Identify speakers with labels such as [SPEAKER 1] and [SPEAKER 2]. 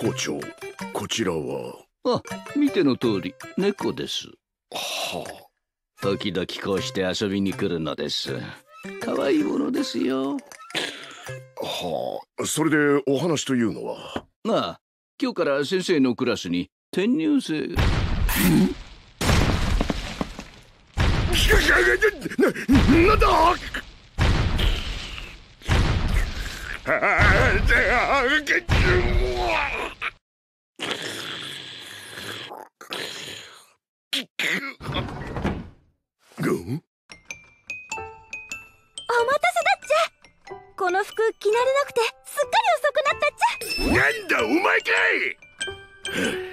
[SPEAKER 1] 校長、こちらは？
[SPEAKER 2] あ、見ての通り猫です。
[SPEAKER 1] はあ。
[SPEAKER 2] 時々こうして遊びに来るのです。可愛いものですよ。
[SPEAKER 1] はあ、それでお話というのは？
[SPEAKER 2] ああ、今日から先生のクラスに転入生が。
[SPEAKER 1] なんだ！
[SPEAKER 3] お待たせだっちゃ。この服着慣れなくてすっかり遅くなったっちゃ。
[SPEAKER 1] なんだお前かい！